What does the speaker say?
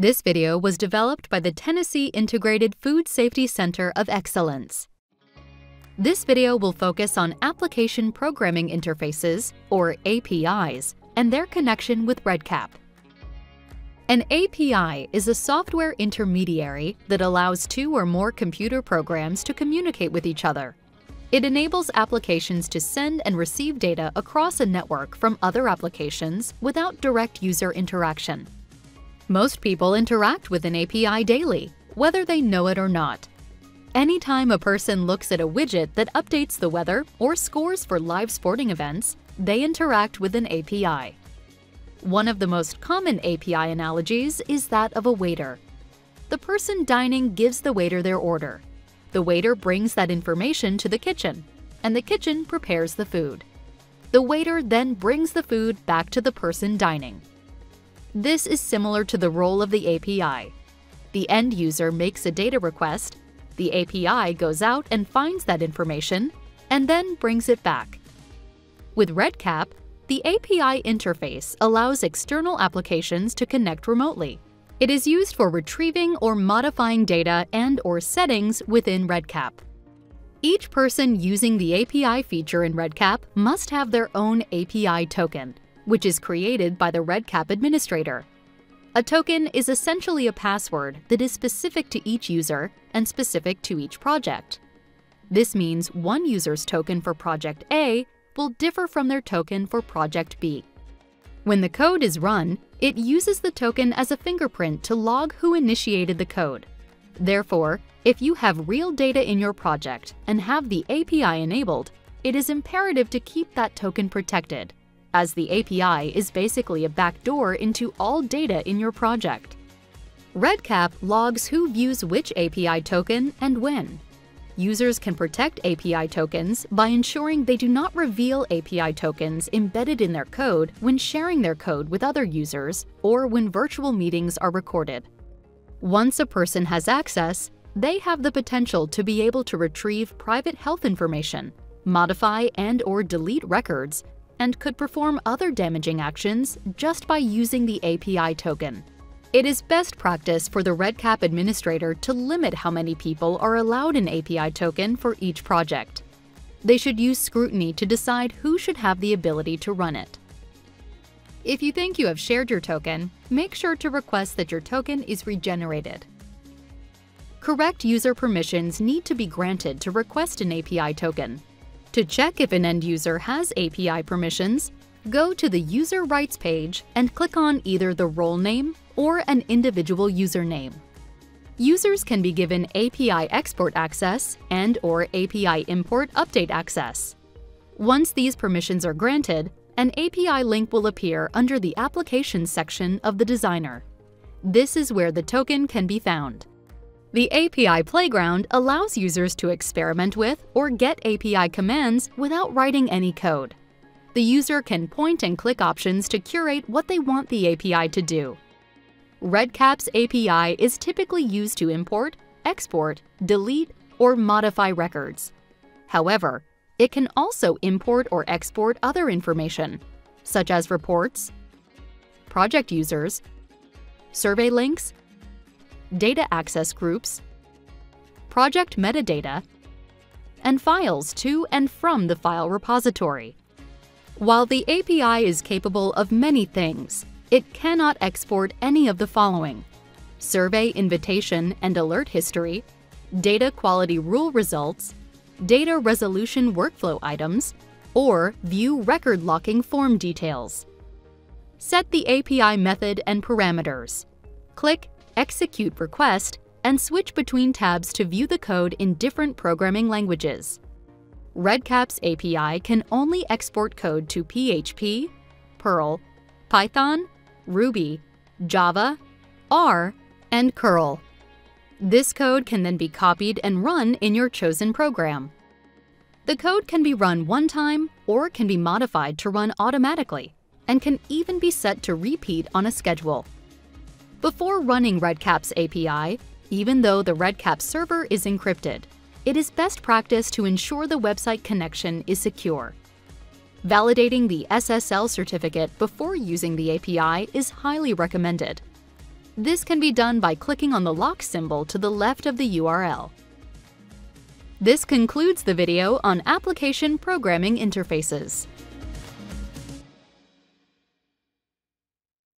This video was developed by the Tennessee Integrated Food Safety Center of Excellence. This video will focus on Application Programming Interfaces, or APIs, and their connection with REDCap. An API is a software intermediary that allows two or more computer programs to communicate with each other. It enables applications to send and receive data across a network from other applications without direct user interaction. Most people interact with an API daily, whether they know it or not. Anytime a person looks at a widget that updates the weather or scores for live sporting events, they interact with an API. One of the most common API analogies is that of a waiter. The person dining gives the waiter their order. The waiter brings that information to the kitchen, and the kitchen prepares the food. The waiter then brings the food back to the person dining. This is similar to the role of the API. The end user makes a data request, the API goes out and finds that information, and then brings it back. With REDCap, the API interface allows external applications to connect remotely. It is used for retrieving or modifying data and/or settings within REDCap. Each person using the API feature in REDCap must have their own API token, which is created by the REDCap administrator. A token is essentially a password that is specific to each user and specific to each project. This means one user's token for Project A will differ from their token for Project B. When the code is run, it uses the token as a fingerprint to log who initiated the code. Therefore, if you have real data in your project and have the API enabled, it is imperative to keep that token protected, as the API is basically a backdoor into all data in your project. REDCap logs who views which API token and when. Users can protect API tokens by ensuring they do not reveal API tokens embedded in their code when sharing their code with other users or when virtual meetings are recorded. Once a person has access, they have the potential to be able to retrieve private health information, modify and/or delete records, and could perform other damaging actions just by using the API token. It is best practice for the REDCap administrator to limit how many people are allowed an API token for each project. They should use scrutiny to decide who should have the ability to run it. If you think you have shared your token, make sure to request that your token is regenerated. Correct user permissions need to be granted to request an API token. To check if an end user has API permissions, go to the User Rights page and click on either the role name or an individual username. Users can be given API export access and/or API import update access. Once these permissions are granted, an API link will appear under the Applications section of the designer. This is where the token can be found. The API Playground allows users to experiment with or get API commands without writing any code. The user can point and click options to curate what they want the API to do. REDCap's API is typically used to import, export, delete, or modify records. However, it can also import or export other information, such as reports, project users, survey links, data access groups, project metadata, and files to and from the file repository. While the API is capable of many things, it cannot export any of the following: survey invitation and alert history, data quality rule results, data resolution workflow items, or view record locking form details. Set the API method and parameters. Click Execute Request and switch between tabs to view the code in different programming languages. REDCap's API can only export code to PHP, Perl, Python, Ruby, Java, R, and curl. This code can then be copied and run in your chosen program. The code can be run one time or can be modified to run automatically and can even be set to repeat on a schedule. Before running REDCap's API, even though the REDCap server is encrypted, it is best practice to ensure the website connection is secure. Validating the SSL certificate before using the API is highly recommended. This can be done by clicking on the lock symbol to the left of the URL. This concludes the video on application programming interfaces.